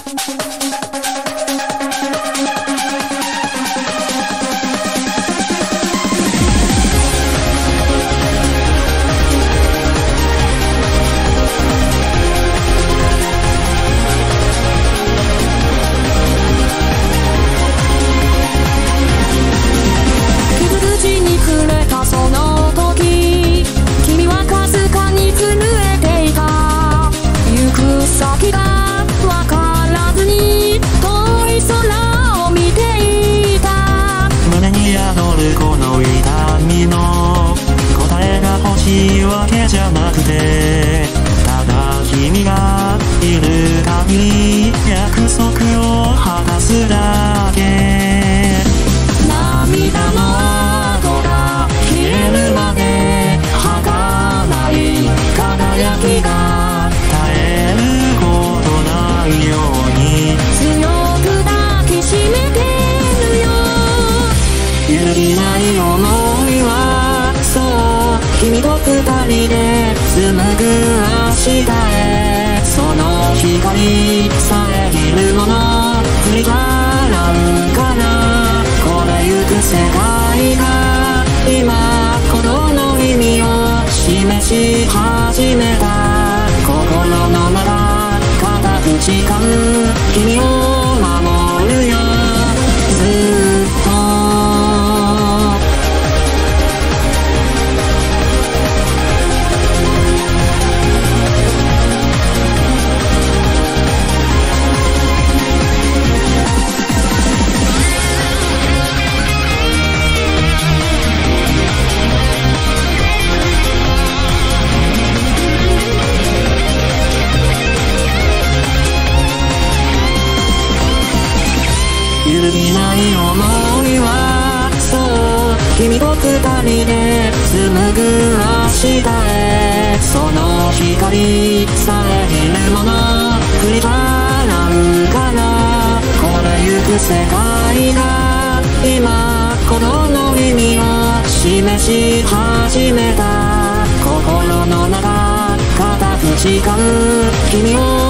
この痛みの答えが欲しいわけじゃなくて、ただ君がいる限り約束を果たすだけ。涙の跡が消えるまで儚い輝きが絶えることないように強く抱きしめてるよ。 揺るぎない想いは、そう君と二人で紡ぐ明日へ。その光遮るもの振り払うかな。これゆく世界が今心の意味を示し始めた。心のまま固く誓う君を守るよ、ずっと。揺るぎない想いは、そう君と二人で紡ぐ明日へ。その光遮るもの振り払うかな。これゆく世界が今心の意味を示し始めた。心の中固く誓う君を